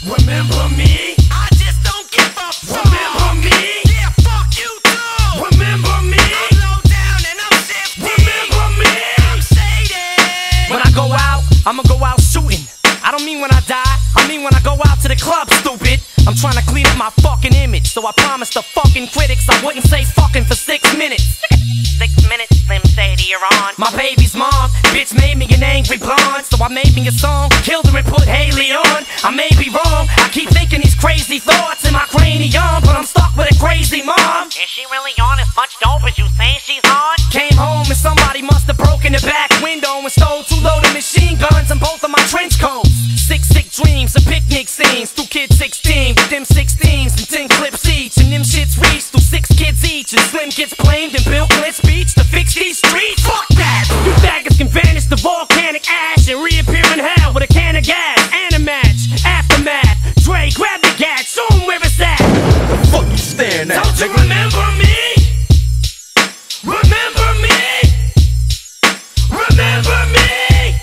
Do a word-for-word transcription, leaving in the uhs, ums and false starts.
Remember me? I just don't give a fuck. Remember me? Yeah, fuck you too. Remember me? I'm low down and I'm shifty. Remember me? I'm shaded. When I go out, I'ma go out shooting. I don't mean when I die, I mean when I go out to the club, stupid. I'm trying to clean up my fucking image, so I promised the fucking critics I wouldn't say fucking for six minutes. Six minutes, Slim Shady, you're on. My baby's mom, bitch made me an angry blonde, so I made me a song, killed her and put Haley on. I may be wrong, I keep thinking these crazy thoughts in my cranium, but I'm stuck with a crazy mom. Is she really on as much dope as you say she's on? Came home and somebody must have broken the back window and stole two loaded machine guns and both of my trench coats. Six sick dreams and picnic scenes, two kids sixteen with them sixteens and ten clips each, and them shits reached through six kids each, and Slim gets blamed and Bill Clinton speech to fix these streets. Fuck that! You faggots can vanish the volcanic ash and reappear in hell with a can of gas and a match. Aftermath, Dre, grab the gat, show 'em where it's at. The fuck you staring at? Don't you nigga? remember me?